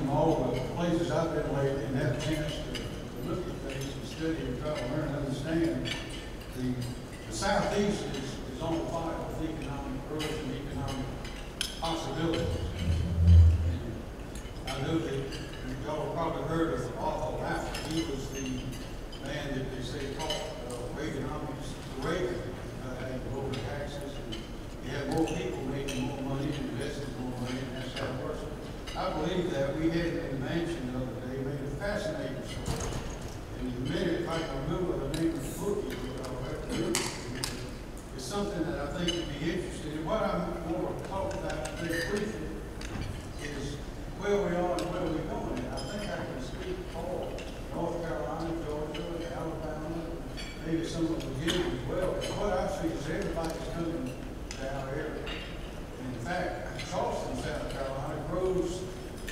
from all the places I've been lately and have a chance to look at things and study and try to learn and understand, the Southeast is on fire with economic growth and economic possibilities. And I know that y'all have probably heard of Arthur Rafford. He was the man that they say taught Reaganomics to Reagan, had lower taxes, and you have more people making more money and investing more money, and that's how it works. I believe that we had in the mansion the other day, made a fascinating story. And the minute, if I can remember the name of the book, it's something that I think would be interesting. And what I want to talk about today briefly is where we are and where we're going. And I think I can speak for North Carolina, Georgia, Alabama, maybe some of Virginia as well. But what I see is everybody's coming to our area. And in fact, Charleston, South Carolina grows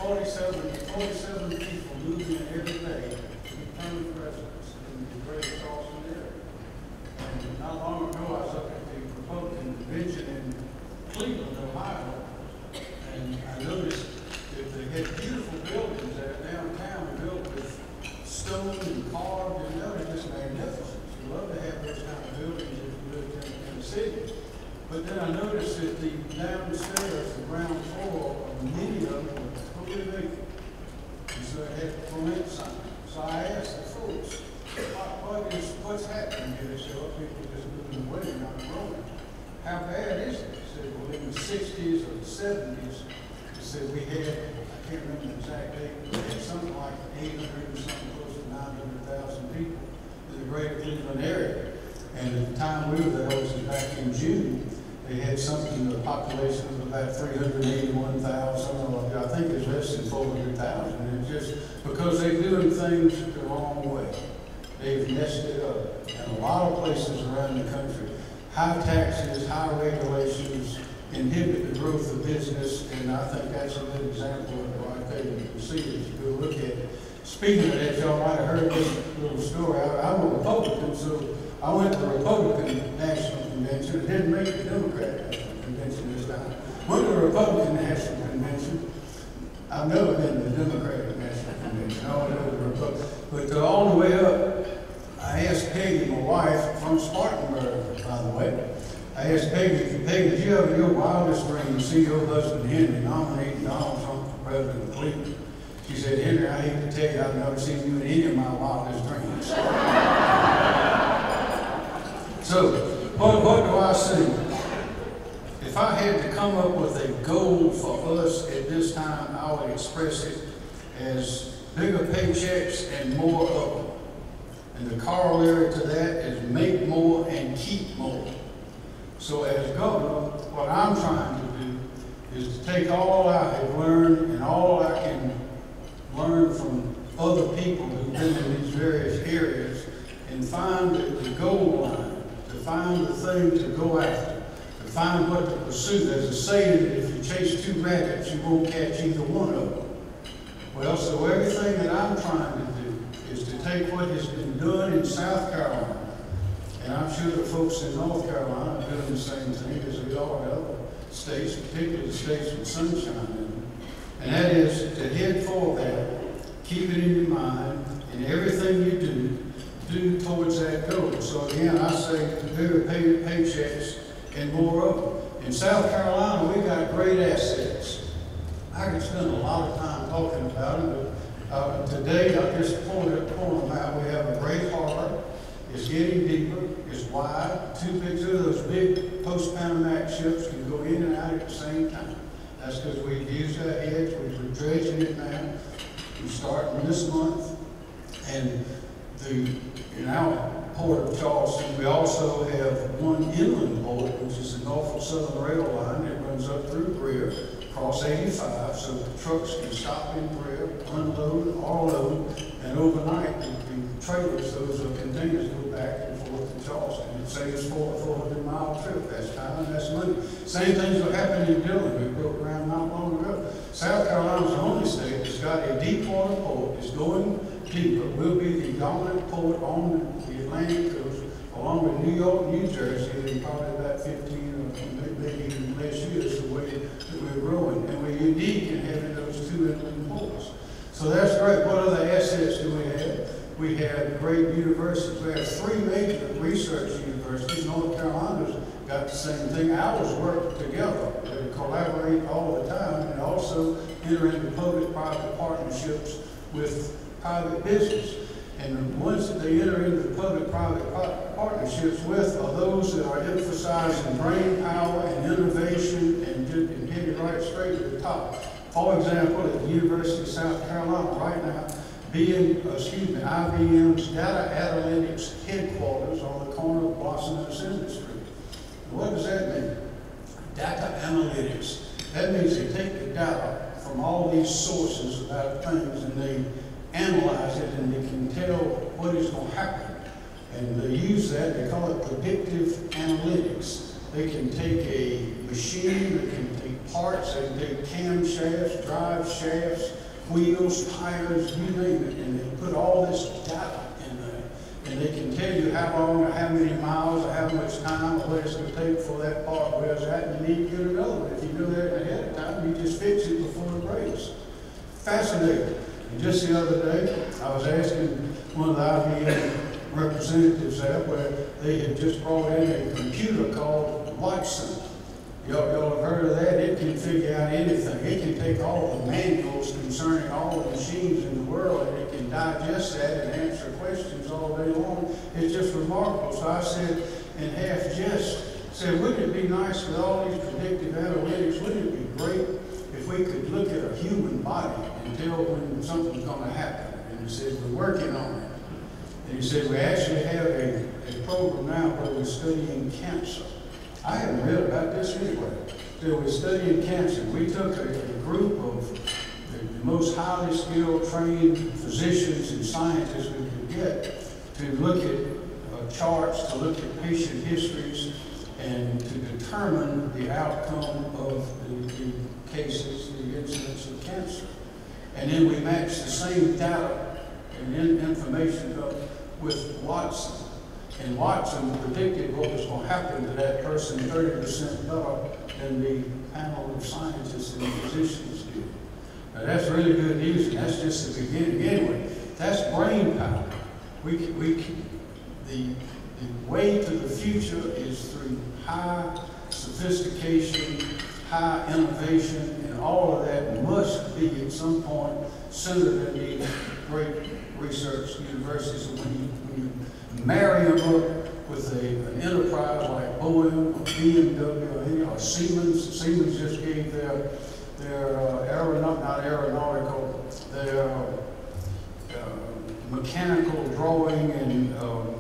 47 people moving in every day to become residents in the greater Charleston area. And not long ago, I was up at the Republican convention in Cleveland, Ohio, and I noticed that they had beautiful buildings there downtown built with stone and carved, and they're just magnificent. You love to have those kind of buildings if you lived in the city. But then I noticed that the downstairs, the ground floor, many of them were totally vacant. And so I had to prevent something. So I asked the folks, what's happening here? They said, well, people are just moving away and not growing. How bad is it? They said, well, in the 60s or the 70s, they said we had, I can't remember the exact date, but we had something like 800 and something close to 900,000 people in the greater Cleveland area. And at the time we were there, it was back in June, they had something, the population of about 381,000, or I think it's less than 400,000. And it's just because they're doing things the wrong way. They've messed it up. And a lot of places around the country, high taxes, high regulations inhibit the growth of business, and I think that's a good example of it right there. You can see it if you go look at it. Speaking of that, y'all might have heard this little story. I'm a Republican, so I went to the Republican National Convention. I didn't make the Democratic National Convention this time. Went to the Republican National Convention. I've never been to the Democratic National Convention. I only know the Republican. But on the way up, I asked Peggy, my wife, from Spartanburg, by the way. I asked Peggy, did you have your wildest dream to see your husband Henry nominate Donald Trump for president of Cleveland? She said, Henry, I hate to tell you, I've never seen you in any of my wildest dreams. So, what do I see? If I had to come up with a goal for us at this time, I would express it as bigger paychecks and more of them. And the corollary to that is make more and keep more. So as governor, what I'm trying to do is to take all I have learned and all I can learn from other people who've been in these various areas and find the goal line, to find the thing to go after, to find what to pursue. There's a saying that if you chase two rabbits, you won't catch either one of them. Well, so everything that I'm trying to do is to take what has been done in South Carolina, and I'm sure the folks in North Carolina are doing the same thing as we are in other states, particularly the states with sunshine in them. And that is to head for that, keep it in your mind, and everything you do towards that goal. So again, I say bigger paychecks and more of them. In South Carolina, we got great assets. I could spend a lot of time talking about it, but today I just pointed them out. We have a great harbor. It's getting deeper. It's wide. Two of those big post-Panamax ships can go in and out at the same time. That's because we've used our heads. We're dredging it now. We're starting this month. And in our port of Charleston, we also have one inland port, which is the Norfolk Southern Rail Line that runs up through Greer, across 85, so the trucks can stop in Greer, unload, or load, and overnight the trailers, those are containers, go back and forth to Charleston. It saves 400-mile trip. That's time and that's money. Same things will happen in Dillon. We broke ground not long ago. South Carolina's the only state that's got a deep water port. It's going deeper. We'll be the dominant port on the Atlantic coast, along with New York, New Jersey, in probably about 15 or maybe even less years the way that we're growing. And we're unique in having those two inland ports. success do we have? We have great universities. We have 3 major research universities. North Carolina's got the same thing. Ours work together. They collaborate all the time and also enter into public-private partnerships with private business. And the ones that they enter into public-private partnerships with are those that are emphasizing brain power and innovation and hitting right straight to the top. For example, at the University of South Carolina right now, IBM's data analytics headquarters on the corner of Blossom and Assembly Street. What does that mean? Data analytics. That means they take the data from all these sources about things and they analyze it and they can tell what is going to happen. And they use that, they call it predictive analytics. They can take a machine, they can take parts, they can take camshafts, drive shafts, wheels, tires, you name it, and they put all this data in there. And they can tell you how long or how many miles or how much time or what it's going to take for that part wears out, and you need to get another one. If you know that ahead of time, you just fix it before it breaks. Fascinating. And just the other day, I was asking one of the IBM representatives there where they had just brought in a computer called Watson. Y'all have heard of that? It can figure out anything. It can take all the manuals concerning all the machines in the world and it can digest that and answer questions all day long. It's just remarkable. So I said, in half jest, wouldn't it be nice with all these predictive analytics, wouldn't it be great if we could look at a human body and tell when something's going to happen? And he said, we're working on it. And he said, we actually have a program now where we're studying cancer. I hadn't read about this anyway. So we're studying cancer. We took a group of the most highly skilled, trained physicians and scientists we could get to look at charts, to look at patient histories, and to determine the outcome of the cases, the incidence of cancer. And then we matched the same data and information up with Watson. And Watson predicted what was going to happen to that person 30% better than the panel of scientists and physicians did. Now that's really good news, and that's just the beginning. Anyway, that's brain power. The way to the future is through high sophistication, high innovation, and all of that must be at some point centered in these great research universities. When you marry them up with an enterprise like Boeing or BMW or Siemens. Siemens just gave their mechanical drawing and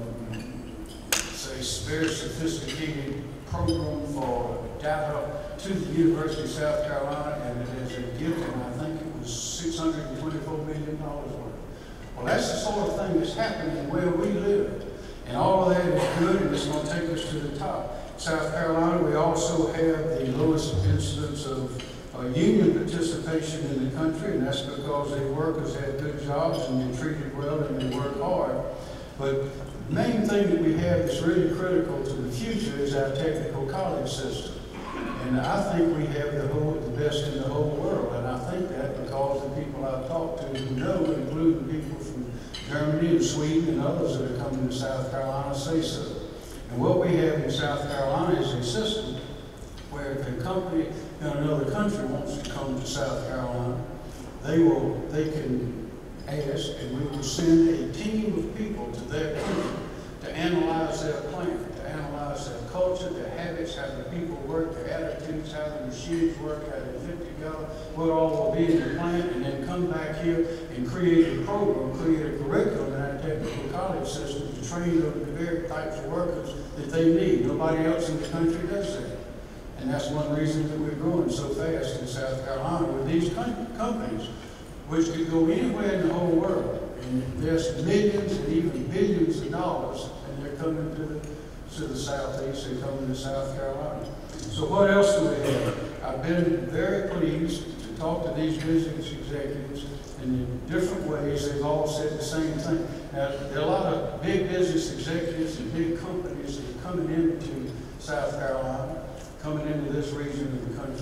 very sophisticated program for data to the University of South Carolina, and it is a gift, and I think it was $624 million worth. Well, that's the sort of thing that's happening where we live. And all of that is good, and it's going to take us to the top. South Carolina, we also have the lowest incidence of union participation in the country, and that's because the workers have good jobs and they're treated well and they work hard. But the main thing that we have that's really critical to the future is our technical college system. And I think we have the best in the whole world, and I think that because the people I've talked to who know, including people from Germany and Sweden and others that are coming to South Carolina, say so. And what we have in South Carolina is a system where if a company in another country wants to come to South Carolina, they can ask, and we will send a team of people to their country to analyze their plant, to analyze their culture, their habits, how the people work, their attitudes, how the machines work, how they fit together, what all will be in the plant, and then come back here and create a program, create a curriculum in our technical college system to train the very types of workers that they need. Nobody else in the country does that. And that's one reason that we're growing so fast in South Carolina with these companies, which could go anywhere in the whole world and invest millions and even billions of dollars, and they're coming to the Southeast, they're coming to South Carolina. So what else do we have? I've been very pleased to talk to these business executives, and in different ways they've all said the same thing. Now, there are a lot of big business executives and big companies that are coming into South Carolina, coming into this region of the country,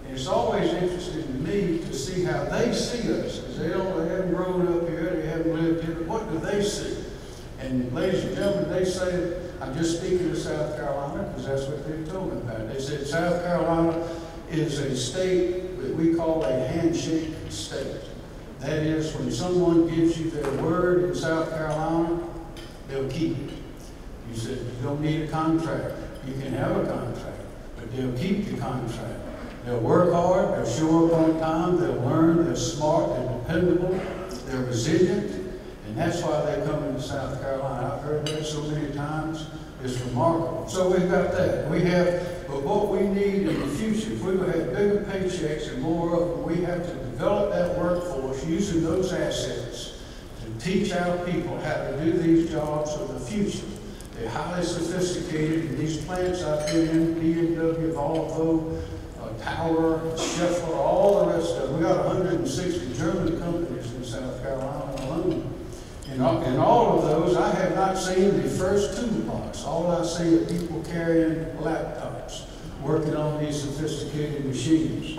And it's always interesting to me to see how they see us, because they haven't grown up here, they haven't lived here, but what do they see? And ladies and gentlemen, they say, I'm just speaking of South Carolina, because that's what they told me about. They said South Carolina is a state that we call a handshake state. That is, when someone gives you their word in South Carolina, they'll keep it. You said you don't need a contract. You can have a contract, but they'll keep the contract. They'll work hard, they'll show up on time, they'll learn, they're smart, they're dependable, they're resilient, and that's why they're coming to South Carolina. I've heard that so many times, it's remarkable. So we've got that. But what we need in the future, if we will have bigger paychecks and more of them, we have to develop that workforce using those assets to teach our people how to do these jobs of the future. They're highly sophisticated, and these plants I've been in, BMW, Volvo, Tower, Scheffler, all the rest of them. We got 160 German companies in South Carolina alone. In all of those, I have not seen the first toolbox. All I see are people carrying laptops, working on these sophisticated machines.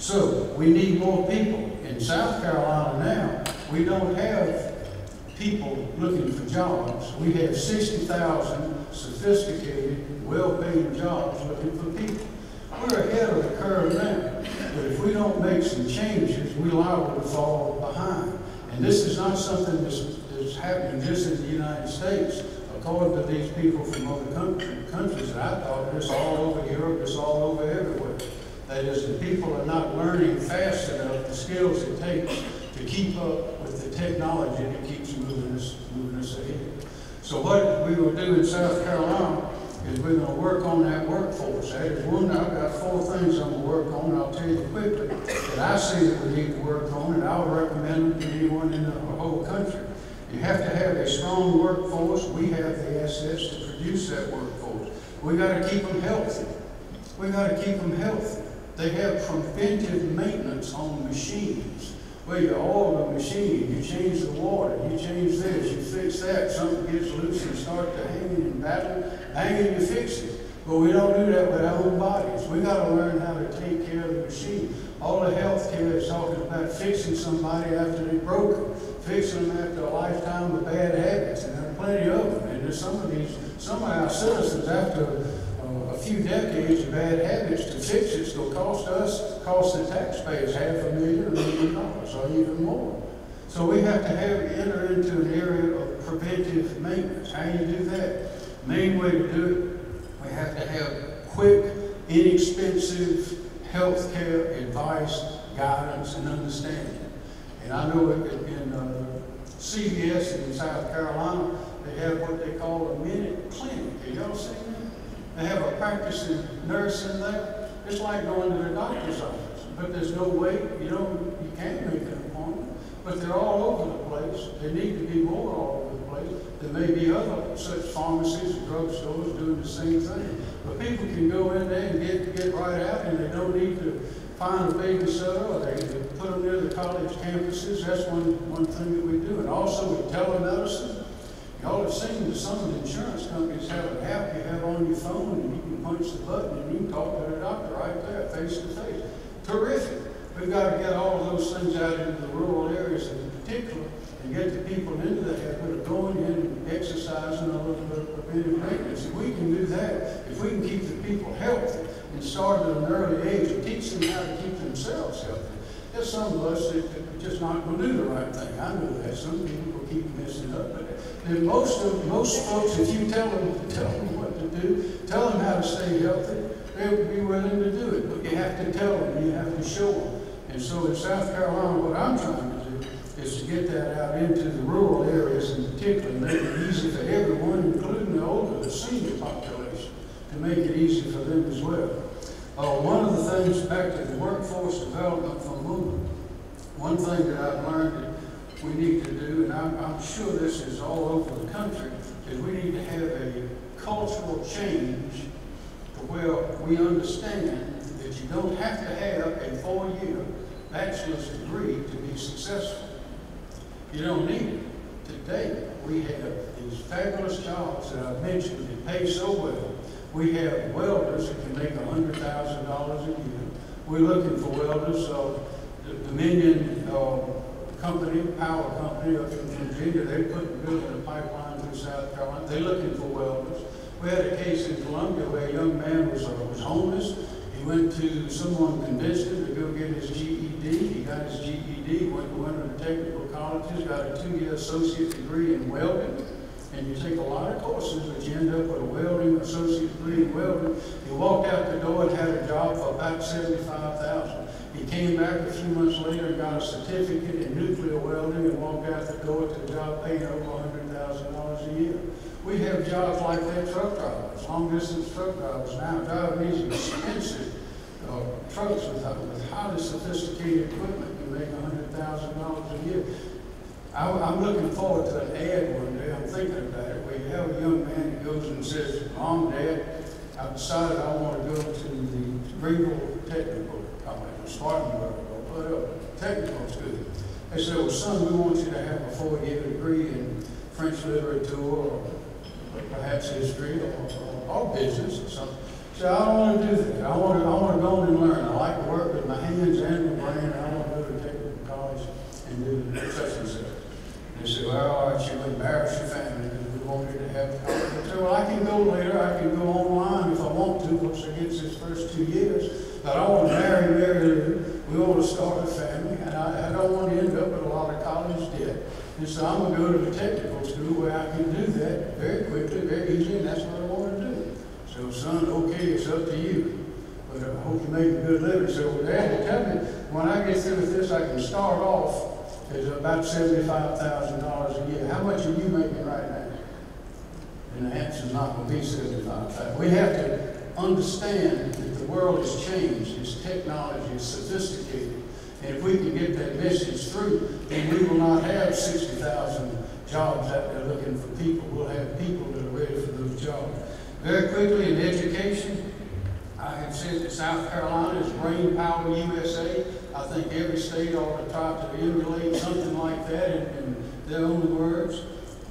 So we need more people. In South Carolina now, we don't have people looking for jobs. We have 60,000 sophisticated, well-paid jobs looking for people. We're ahead of the curve now, but if we don't make some changes, we're liable to fall behind. And this is not something that's happening just in the United States. According to these people from other countries, and I thought it's all over Europe, it's all over everywhere. That is, the people are not learning fast enough the skills it takes to keep up with the technology that keeps moving us ahead. So what we will do in South Carolina is we're going to work on that workforce. That is one, I've got 4 things I'm going to work on, and I'll tell you quickly that I see that we need to work on, and I would recommend them to anyone in the whole country. You have to have a strong workforce. We have the assets to produce that workforce. We got to keep them healthy. We got to keep them healthy. They have preventive maintenance on machines. Well, you oil the machine, you change the water, you change this, you fix that, something gets loose and start to hanging and banging, you fix it. But we don't do that with our own bodies. We got to learn how to take care of the machine. All the health care is talking about fixing somebody after they're broken, fixing them after a lifetime of bad habits, and there are plenty of them. And there's some of our citizens, after a few decades of bad habits, to fix it's going to cost the taxpayers $500,000, $1 million, or even more. So we have to enter into an area of preventive maintenance. How do you do that? Main way to do it, we have to have quick, inexpensive health care advice, guidance, and understanding. And I know in CVS in South Carolina, they have what they call a minute clinic. Have y'all seen that? They have a practicing nurse in there. It's like going to the doctor's office, but there's no wait. You can't make an appointment, but they're all over the place. There need to be more all over the place. There may be other such pharmacies and drugstores doing the same thing. But people can go in there and get right out, and they don't need to find a babysitter, or they put them near the college campuses. That's one thing that we do. And also with telemedicine. Y'all have seen that some of the insurance companies have an app you have on your phone, and you can punch the button and you can talk to the doctor right there, face to face. Terrific. We've got to get all of those things out into the rural areas in particular and get the people into the habit of going in and exercising a little bit of preventive maintenance. If we can do that, if we can keep the people healthy and start at an early age and teach them how to keep themselves healthy, there's some of us that are just not going to do the right thing. I know that. Some people will keep messing up, but most folks, if you tell them what to do, tell them how to stay healthy, they'll be willing to do it. But you have to tell them, you have to show them. And so in South Carolina, what I'm trying to do is to get that out into the rural areas in particular, make it easy for everyone, including the older, the senior population, to make it easy for them as well. One of the things, back to the workforce development for a moment, one thing that I've learned that we need to do, and I'm sure this is all over the country, is we need to have a cultural change to where we understand that you don't have to have a 4-year bachelor's degree to be successful. You don't need it. Today, we have these fabulous jobs that I've mentioned that pay so well. We have welders that can make $100,000 a year. we're looking for welders. The Dominion company, power company up in Virginia, they're building a pipeline through South Carolina. They're looking for welders. We had a case in Columbia where a young man was homeless. He went to, someone convinced him to go get his GED. He got his GED, went to one of the technical colleges, got a 2-year associate degree in welding. And you take a lot of courses, but you end up with a welding associate degree in welding. He walked out the door and had a job for about $75,000. He came back a few months later and got a certificate in nuclear welding and walked out the door to a job paying over $100,000 a year. We have jobs like that, truck drivers, long-distance truck drivers now, driving these expensive trucks with highly sophisticated equipment and make $100,000 a year. I'm looking forward to an ad one day. I'm thinking about it, where you have a young man that goes and says, Mom, Dad, I've decided I want to go to the Greenville Technical College, Spartanburg, or whatever, technical school. They said, well, son, we want you to have a 4-year degree in French literature or perhaps history or business or something. So I don't want to do that. I want to go and learn. I like to work with my hands and my brain, and I want to go to technical college and do such and such. They said, well, all right, you'll embarrass your family because we want you to have college. I said, well, I can go later. I can go online if I want to once I get this first 2 years. But I want to marry Lou. We want to start a family, and I don't want to end up with a lot of college debt. And so I'm going to go to the technical school where I can do that very quickly, very easily, and that's what I want to do. So, son, okay, it's up to you. But I hope you make a good living. So, Dad, tell me, when I get through with this, I can start off at about $75,000 a year. How much are you making right now? And the answer's not going to be $75,000. We have to understand that the world has changed. Its technology is sophisticated. And if we can get that message through, then we will not have 60,000 jobs out there looking for people. We'll have people that are ready for those jobs. Very quickly, in education, I have said that South Carolina is brain power USA. I think every state ought to try to emulate something like that in their own words.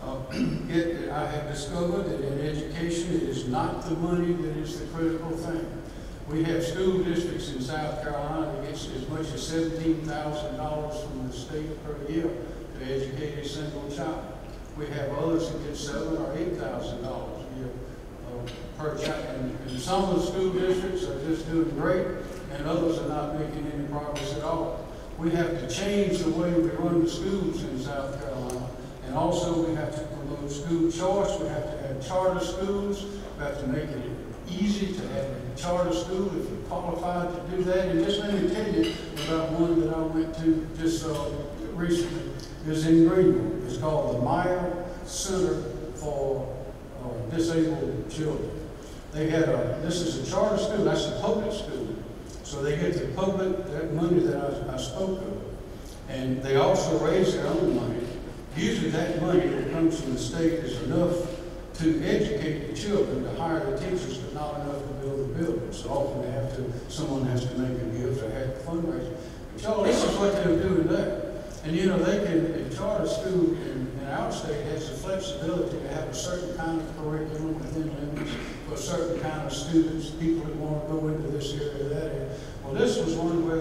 I have discovered that in education, it is not the money that is the critical thing. We have school districts in South Carolina that gets as much as $17,000 from the state per year to educate a single child. We have others that get $7,000 or $8,000 a year per child. And some of the school districts are just doing great, and others are not making any progress at all. We have to change the way we run the schools in South Carolina. And also we have to promote school choice. We have to have charter schools. We have to make it easy to have a charter school if you're qualified to do that. And just let me tell you about one that I went to just recently. It's in Greenville. It's called the Meyer Center for Disabled Children. They had this is a charter school, that's a public school. So they get the public, that money that I spoke of. And they also raise their own money. Usually that money that comes from the state is enough to educate the children, to hire the teachers, but not enough to build the building. So often someone has to make a gift or have a fundraiser. But y'all, this is what they're doing there. And you know, they can, a charter school in our state has the flexibility to have a certain kind of curriculum within limits for a certain kind of students, people that want to go into this area or that area. Well, this was one where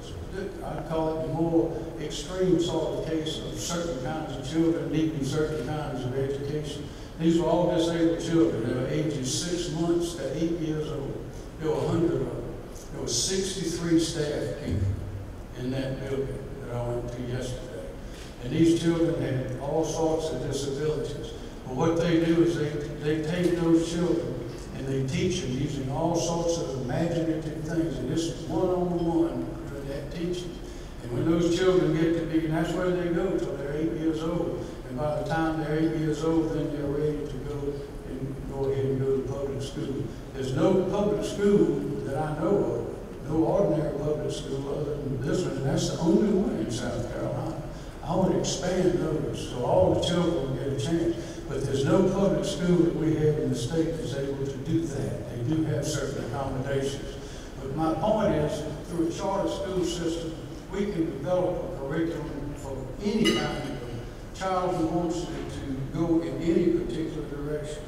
I'd call it the more extreme sort of case of certain kinds of children needing certain kinds of education. These were all disabled children. They were ages 6 months to 8 years old. There were 100 of them. There were 63 staff people in that building that I went to yesterday. And these children had all sorts of disabilities. But what they do is they take those children and they teach them using all sorts of imaginative things. And this is one-on-one with that teaching. And when those children get to be, and that's where they go till they're 8 years old. And by the time they're 8 years old, then they're ready to go ahead and go to public school. There's no public school that I know of, no ordinary public school other than this one, and that's the only one in South Carolina. I want to expand those so all the children will get a chance. But there's no public school that we have in the state that's able to do that. They do have certain accommodations. But my point is, through a charter school system, we can develop a curriculum for any kind of child who wants to go in any particular direction.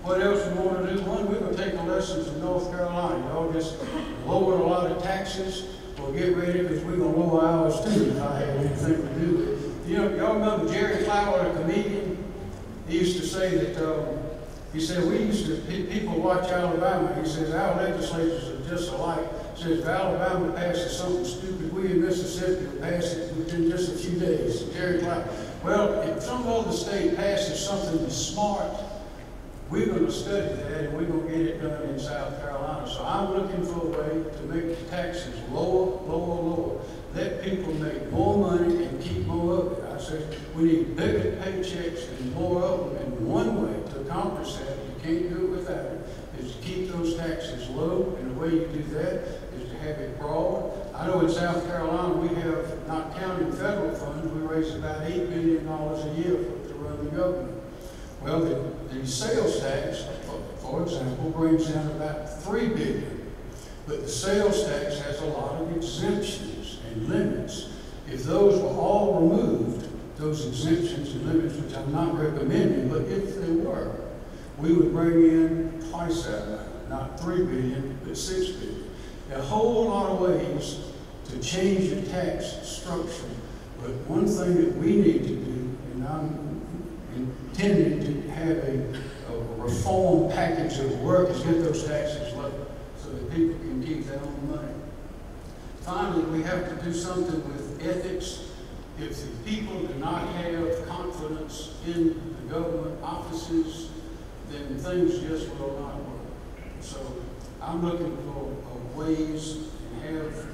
What else we want to do? One, we're going to take the lessons in North Carolina. Y'all just lowered a lot of taxes. Well, get ready, because we're going to lower ours too if I had anything to do with it. You know, y'all remember Jerry Clower, a comedian? He used to say that, he said, people watch Alabama. He says, our legislatures are just alike. He says, if Alabama passes something stupid, we in Mississippi will pass it within just a few days. Jerry Clower. Well, if some other state passes something that's smart, we're going to study that, and we're going to get it done in South Carolina. So I'm looking for a way to make the taxes lower, lower, lower. Let people make more money and keep more of it. I said we need bigger paychecks and more of them. And one way to accomplish that, you can't do it without it, is to keep those taxes low. And the way you do that is to have it broad. I know in South Carolina we have, not counting federal funds, we raise about $8 billion a year to run the government. Well, the sales tax, for example, brings in about $3 billion. But the sales tax has a lot of exemptions and limits. If those were all removed, those exemptions and limits, which I'm not recommending, but if they were, we would bring in twice that amount, not $3 billion, but $6 billion. There are a whole lot of ways to change your tax structure, but one thing that we need to do, and I'm intending to have a reform package of work, is get those taxes low so that people can keep their own money. Finally, we have to do something with ethics. If the people do not have confidence in the government offices, then things just will not work. So I'm looking for ways and have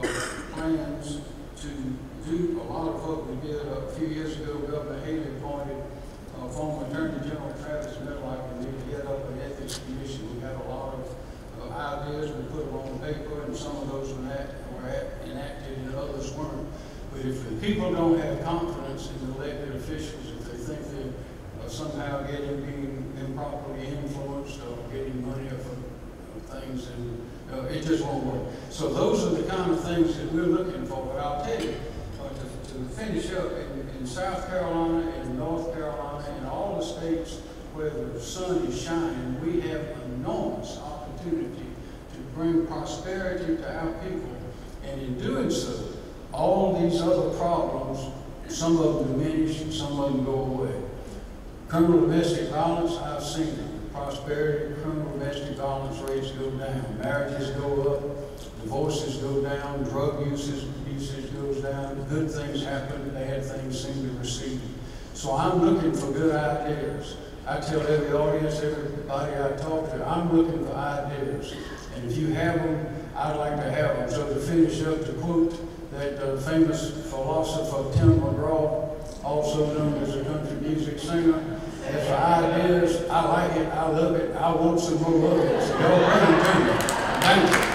plans to do a lot of what we did a few years ago. Governor Haley appointed former Attorney General Travis Medlock and me to head up an ethics commission. We had a lot of ideas. We put them on paper, and some of those were enacted and others weren't. But if the people don't have confidence in the elected officials, if they think they're somehow being improperly influenced or getting money for things, and it just won't work. So those are the kind of things that we're looking for. But I'll tell you, to finish up, in South Carolina and North Carolina and all the states where the sun is shining, we have enormous opportunity to bring prosperity to our people. And in doing so, all these other problems, some of them diminish and some of them go away. Criminal domestic violence, I've seen it. Prosperity, criminal domestic violence rates go down. Marriages go up. Divorces go down. Drug usage goes down. Good things happen. Bad things seem to recede. So I'm looking for good ideas. I tell every audience, everybody I talk to, I'm looking for ideas. And if you have them, I'd like to have them. So to finish up, to quote that famous philosopher Tim McGraw, also known as a country music singer, as for ideas, I like it, I love it, I want some more of it. So y'all bring it to me. Thank you.